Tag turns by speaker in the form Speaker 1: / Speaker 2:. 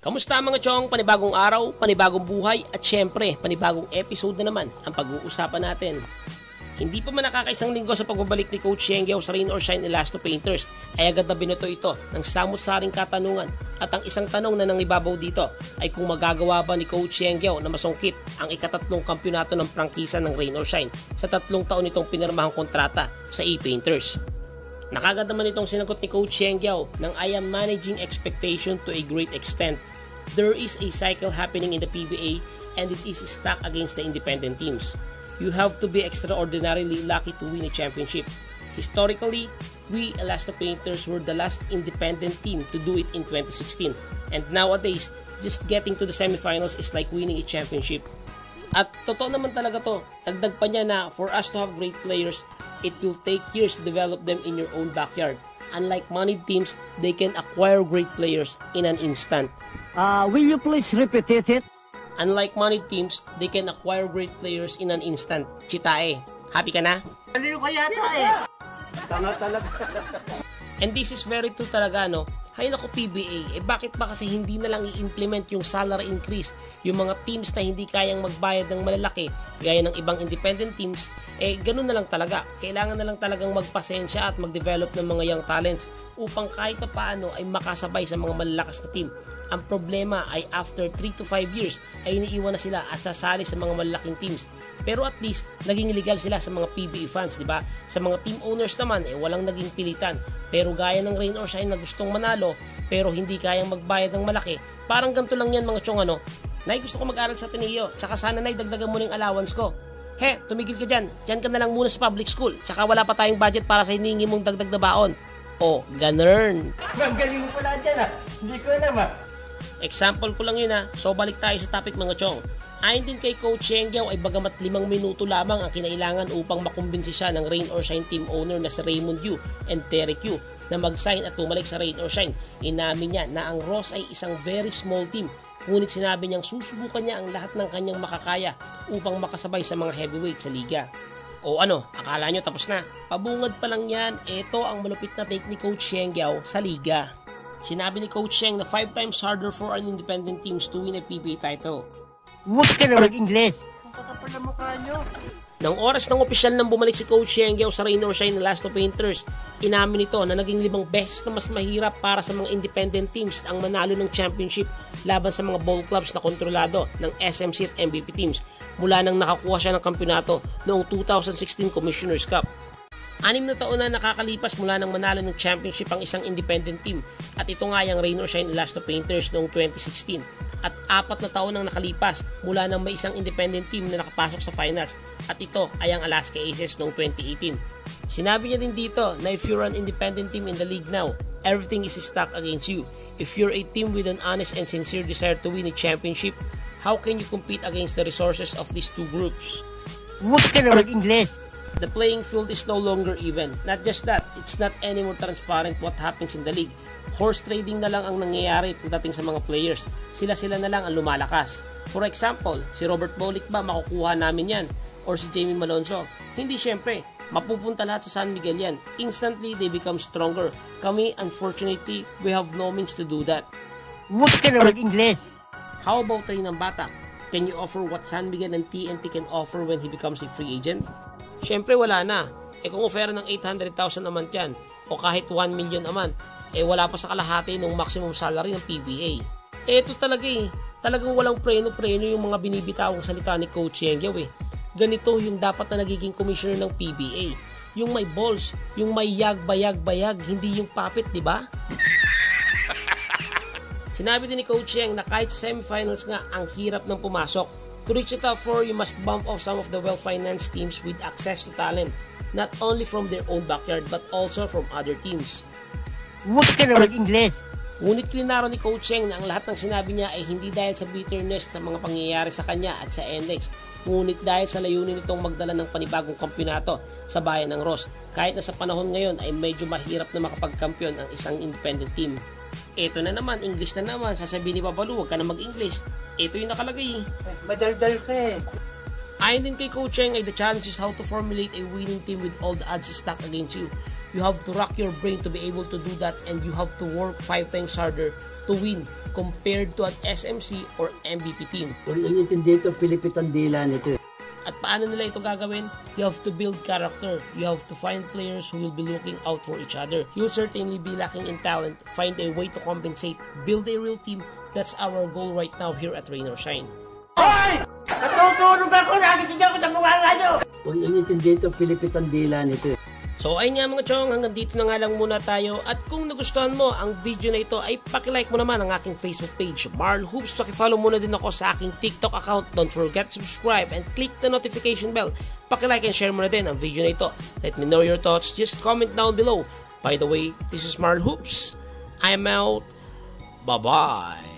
Speaker 1: Kamusta mga chong? Panibagong araw, panibagong buhay at syempre panibagong episode na naman ang pag-uusapan natin. Hindi pa man nakakaisang linggo sa pagbabalik ni Coach Siengiao sa Rain or Shine Elasto Painters ay agad na binoto ito ng samut-saring katanungan at ang isang tanong na nangibabaw dito ay kung magagawa ba ni Coach Siengiao na masungkit ang ikatatlong kampyonato ng prangkisa ng Rain or Shine sa 3 taon itong pinirmahang kontrata sa E-Painters. Nakagad naman itong sinagot ni Coach Siengiao ng I am managing expectation to a great extent. There is a cycle happening in the PBA and it is stacked against the independent teams. You have to be extraordinarily lucky to win a championship. Historically, we Elasto Painters were the last independent team to do it in 2016. And nowadays, just getting to the semifinals is like winning a championship. At totoo naman talaga to, dagdag pa niya na for us to have great players, it will take years to develop them in your own backyard. Unlike moneyed teams, they can acquire great players in an instant.
Speaker 2: Will you please repeat it?
Speaker 1: Unlike moneyed teams, they can acquire great players in an instant. Chitae, happy ka na?
Speaker 2: Ano ka yata eh? Tanga talaga.
Speaker 1: And this is very true talaga, no? Hay nako PBA, bakit ba kasi hindi na lang i-implement yung salary increase? Yung mga teams na hindi kayang magbayad ng malalaki, gaya ng ibang independent teams, ganun na lang talaga. Kailangan na lang talagang magpasensya at mag-develop ng mga young talents upang kahit pa paano ay makasabay sa mga malalakas na team. Ang problema ay after 3 to 5 years ay iniiwan na sila at sasali sa mga malalaking teams. Pero at least, naging legal sila sa mga PBA fans, di ba? Sa mga team owners naman, walang naging pilitan. Pero gaya ng Rain or Shine na gustong manalo, pero hindi kayang magbayad ng malaki, parang ganito lang yan mga chong Nay, gusto ko mag-aral sa Ateneo, tsaka sana Nay, dagdagan mo na yung allowance ko. He, tumigil ka dyan. Dyan ka na lang muna sa public school, tsaka wala pa tayong budget para sa hiningi mong dagdag na baon. O, ganern.
Speaker 2: Ang galing mo pala dyan Hindi ko alam
Speaker 1: Example ko lang yun So balik tayo sa topic mga chong. Ayon din kay Coach Siengiao ay bagamat 5 minuto lamang ang kinailangan upang makumbinsi siya ng Rain or Shine team owner na si Raymond Yu and Terry Q na mag-sign at bumalik sa Rain or Shine. Inamin niya na ang Ross ay isang very small team, ngunit sinabi niyang susubukan niya ang lahat ng kanyang makakaya upang makasabay sa mga heavyweight sa liga. O akala nyo tapos na? Pabungad pa lang yan, ito ang malupit na take ni Coach Siengiao sa liga. Sinabi ni Coach Sieng na 5 times harder for an independent teams to win a PBA title.
Speaker 2: Huwag ka na mag-Ingles. Ang kakapal na mukha nyo.
Speaker 1: Nang oras ng opisyal nang bumalik si Coach Siengiao sa Rain or Shine Elasto Painters, inamin nito na naging 5 beses na mas mahirap para sa mga independent teams ang manalo ng championship laban sa mga ball clubs na kontrolado ng SMC at MVP teams mula nang nakakuha siya ng kampyonato noong 2016 Commissioner's Cup. 6 na taon na nakakalipas mula nang manalo ng championship ang isang independent team at ito nga yung Rain or Shine Elasto Painters noong 2016 at 4 na taon nang nakalipas mula nang may isang independent team na nakapasok sa finals at ito ay ang Alaska Aces noong 2018. Sinabi niya din dito na if you're an independent team in the league now, everything is stacked against you. If you're a team with an honest and sincere desire to win a championship, how can you compete against the resources of these two groups?
Speaker 2: Huwag ka na mag-Ingles.
Speaker 1: The playing field is no longer even. Not just that, it's not anymore transparent what happens in the league. Horse trading na lang ang nangyayari pagdating sa mga players. Sila-sila na lang ang lumalakas. For example, si Robert Bolick ba makukuha namin yan? Or si Jamie Malonzo? Hindi syempre. Mapupunta lahat sa San Miguel yan. Instantly, they become stronger. Kami, unfortunately, we have no means to do that.
Speaker 2: Huwag ka na mag-Ingles.
Speaker 1: How about rin ng bata? Can you offer what San Miguel and TNT can offer when he becomes a free agent? Syempre wala na. Kung offer ng 800,000 a month yan o kahit 1 million a month, wala pa sa kalahati ng maximum salary ng PBA. Ito talaga talagang walang preno-preno yung mga binibitawang salita ni Coach Siengiao Ganito yung dapat na nagiging commissioner ng PBA. Yung may balls, yung may yag-bayag-bayag, hindi yung puppet, di ba? Sinabi din ni Coach Sieng na kahit sa semifinals nga, ang hirap ng pumasok. To reach the top 4, you must bump off some of the well-financed teams with access to talent, not only from their own backyard but also from other teams.
Speaker 2: Huwag ka na mag-Ingles.
Speaker 1: Ngunit klinaro ni Coach Sieng na ang lahat ng sinabi niya ay hindi dahil sa bitterness sa mga pangyayari sa kanya at sa NLEX, ngunit dahil sa layunin nitong magdala ng panibagong kampyonato sa bayan ng Ross, kahit na sa panahon ngayon ay medyo mahirap na makapagkampiyon ang isang independent team. Ito na naman, English na naman, sasabihin ni Babalu, huwag ka na mag-English. Ito yung nakalagay.
Speaker 2: Madaldal ka
Speaker 1: Ayon din kay Coach Sieng ay the challenge is how to formulate a winning team with all the odds stacked against you. You have to rack your brain to be able to do that, and you have to work 5 times harder to win compared to an SMC or MVP team.
Speaker 2: Huwag yung intindi ito, Pilipit ang dila nito.
Speaker 1: At paano nila ito gagawin? You have to build character. You have to find players who will be looking out for each other. You'll certainly be lacking in talent. Find a way to compensate. Build a real team. That's our goal right now here at Rain or Shine.
Speaker 2: Hoy! Natutulog ako! Nagising ako sa mga radyo! Huwag yung intindi ito, Pilipit ang dila nito.
Speaker 1: So ayun nga mga chong, hanggang dito na nga lang muna tayo. At kung nagustuhan mo ang video na ito ay pakilike mo naman ang aking Facebook page, Marl Hoops. Pakifollow muna din ako sa aking TikTok account. Don't forget to subscribe and click the notification bell. Pakilike and share mo na din ang video na ito. Let me know your thoughts. Just comment down below. By the way, this is Marl Hoops. I'm out. Bye-bye.